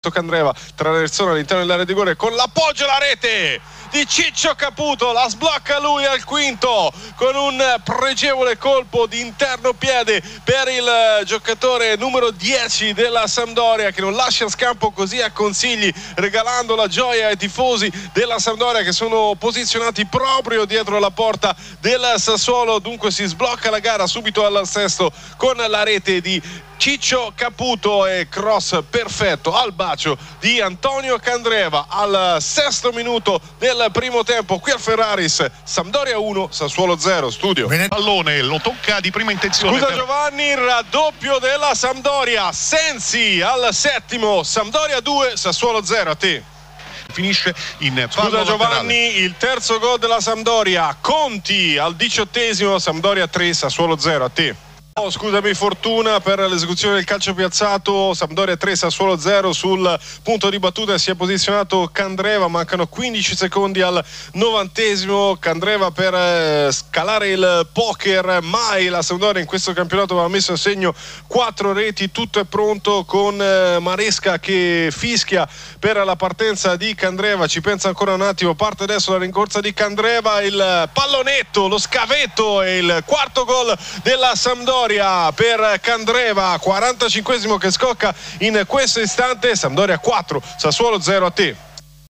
Candreva tra le persone all'interno dell'area di rigore con l'appoggio alla rete di Ciccio Caputo, la sblocca lui al quinto con un pregevole colpo di interno piede per il giocatore numero 10 della Sampdoria, che non lascia scampo così a consigli, regalando la gioia ai tifosi della Sampdoria che sono posizionati proprio dietro la porta del Sassuolo. Dunque si sblocca la gara subito al sesto con la rete di Ciccio Caputo e cross perfetto al bacio di Antonio Candreva al sesto minuto del primo tempo qui al Ferraris. Sampdoria 1, Sassuolo 0. Studio. Pallone lo tocca di prima intenzione. Scusa Giovanni, raddoppio della Sampdoria. Sensi al settimo, Sampdoria 2, Sassuolo 0. A te. Finisce in Scusa Giovanni, il terzo gol della Sampdoria. Conti al 18esimo, Sampdoria 3, Sassuolo 0. A te. Oh, scusami Fortuna per l'esecuzione del calcio piazzato. Sampdoria 3, Sassuolo 0. Sul punto di battuta si è posizionato Candreva, mancano 15 secondi al 90esimo. Candreva per scalare il poker. Mai la Sampdoria in questo campionato aveva messo a segno 4 reti. Tutto è pronto con Maresca che fischia per la partenza di Candreva. Ci pensa ancora un attimo, parte adesso la rincorsa di Candreva, il pallonetto, lo scavetto e il quarto gol della Sampdoria per Candreva, 45esimo che scocca in questo istante. Sampdoria 4, Sassuolo 0. A te.